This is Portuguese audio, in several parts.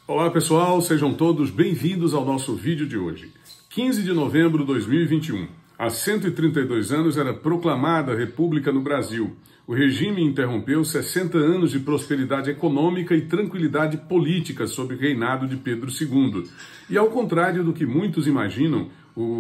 Olá pessoal, sejam todos bem-vindos ao nosso vídeo de hoje. 15 de novembro de 2021. Há 132 anos era proclamada a República no Brasil. O regime interrompeu 60 anos de prosperidade econômica e tranquilidade política sob o reinado de Pedro II. E ao contrário do que muitos imaginam,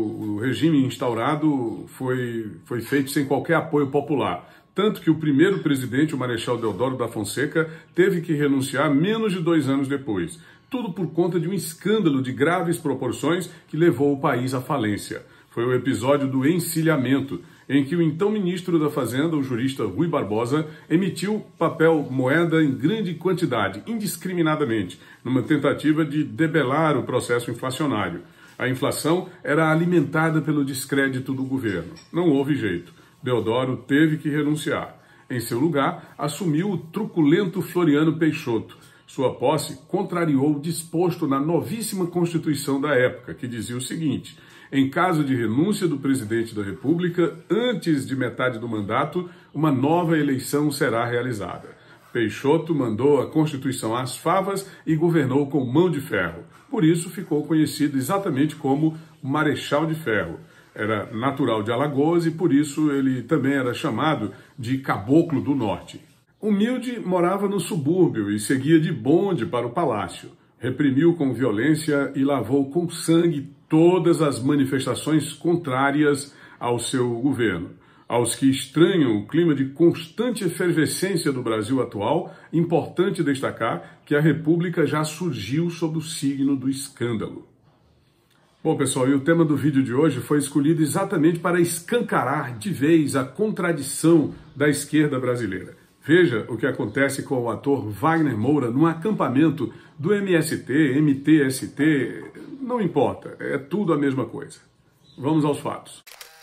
o regime instaurado foi feito sem qualquer apoio popular. Tanto que o primeiro presidente, o Marechal Deodoro da Fonseca, teve que renunciar menos de 2 anos depois. Tudo por conta de um escândalo de graves proporções que levou o país à falência. Foi o episódio do encilhamento, em que o então ministro da Fazenda, o jurista Rui Barbosa, emitiu papel moeda em grande quantidade, indiscriminadamente, numa tentativa de debelar o processo inflacionário. A inflação era alimentada pelo descrédito do governo. Não houve jeito. Deodoro teve que renunciar. Em seu lugar, assumiu o truculento Floriano Peixoto. Sua posse contrariou o disposto na novíssima Constituição da época, que dizia o seguinte: em caso de renúncia do presidente da República, antes de metade do mandato, uma nova eleição será realizada. Peixoto mandou a Constituição às favas e governou com mão de ferro. Por isso ficou conhecido exatamente como Marechal de Ferro. Era natural de Alagoas e por isso ele também era chamado de Caboclo do Norte. Humilde, morava no subúrbio e seguia de bonde para o palácio. Reprimiu com violência e lavou com sangue todas as manifestações contrárias ao seu governo. Aos que estranham o clima de constante efervescência do Brasil atual, importante destacar que a República já surgiu sob o signo do escândalo. Bom, pessoal, e o tema do vídeo de hoje foi escolhido exatamente para escancarar de vez a contradição da esquerda brasileira. Veja o que acontece com o ator Wagner Moura num acampamento do MST, MTST, não importa, é tudo a mesma coisa. Vamos aos fatos.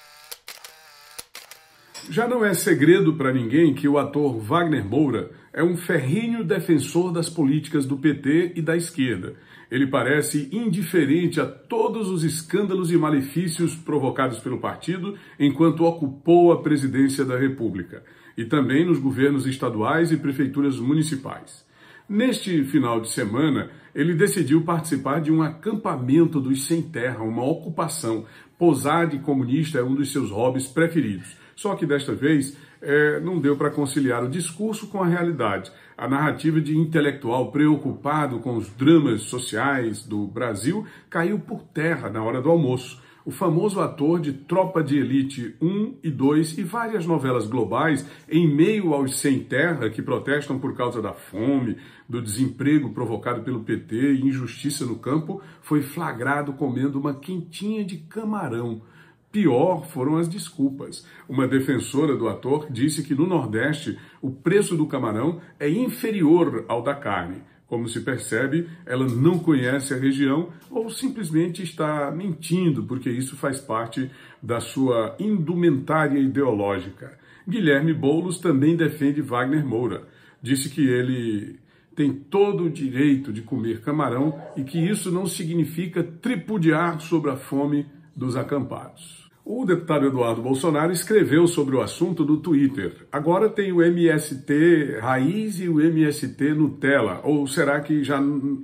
Já não é segredo para ninguém que o ator Wagner Moura é um ferrenho defensor das políticas do PT e da esquerda. Ele parece indiferente a todos os escândalos e malefícios provocados pelo partido enquanto ocupou a presidência da República, e também nos governos estaduais e prefeituras municipais. Neste final de semana, ele decidiu participar de um acampamento dos sem terra, uma ocupação. Posar de comunista é um dos seus hobbies preferidos. Só que desta vez não deu para conciliar o discurso com a realidade. A narrativa de intelectual preocupado com os dramas sociais do Brasil caiu por terra na hora do almoço. O famoso ator de Tropa de Elite 1 e 2 e várias novelas globais, em meio aos sem terra que protestam por causa da fome, do desemprego provocado pelo PT e injustiça no campo, foi flagrado comendo uma quentinha de camarão. Pior foram as desculpas. Uma defensora do ator disse que no Nordeste o preço do camarão é inferior ao da carne. Como se percebe, ela não conhece a região ou simplesmente está mentindo, porque isso faz parte da sua indumentária ideológica. Guilherme Boulos também defende Wagner Moura. Disse que ele tem todo o direito de comer camarão e que isso não significa tripudiar sobre a fome dos acampados. O deputado Eduardo Bolsonaro escreveu sobre o assunto no Twitter. Agora tem o MST Raiz e o MST Nutella. Ou será que já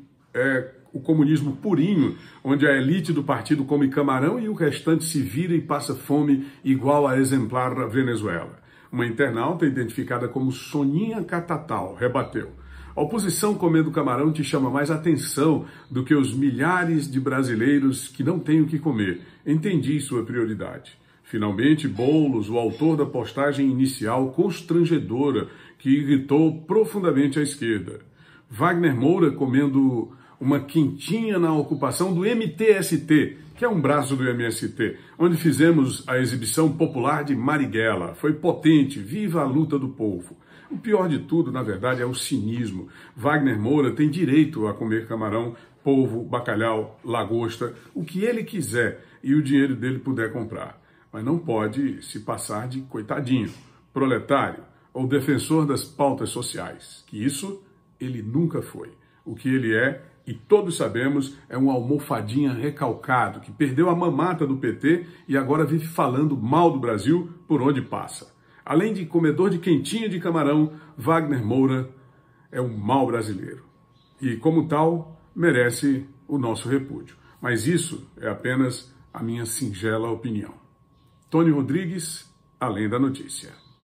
é o comunismo purinho, onde a elite do partido come camarão e o restante se vira e passa fome igual a exemplar da Venezuela? Uma internauta identificada como Soninha Catatal rebateu: a oposição comendo camarão te chama mais atenção do que os milhares de brasileiros que não têm o que comer. Entendi sua prioridade. Finalmente, Boulos, o autor da postagem inicial constrangedora que irritou profundamente a esquerda. Wagner Moura comendo uma quentinha na ocupação do MTST, que é um braço do MST, onde fizemos a exibição popular de Marighella. Foi potente, viva a luta do povo. O pior de tudo, na verdade, é o cinismo. Wagner Moura tem direito a comer camarão, polvo, bacalhau, lagosta, o que ele quiser e o dinheiro dele puder comprar. Mas não pode se passar de coitadinho, proletário ou defensor das pautas sociais, que isso ele nunca foi. O que ele é, e todos sabemos, é um almofadinha recalcado que perdeu a mamata do PT e agora vive falando mal do Brasil por onde passa. Além de comedor de quentinha de camarão, Wagner Moura é um mau brasileiro. E, como tal, merece o nosso repúdio. Mas isso é apenas a minha singela opinião. Tony Rodrigues, Além da Notícia.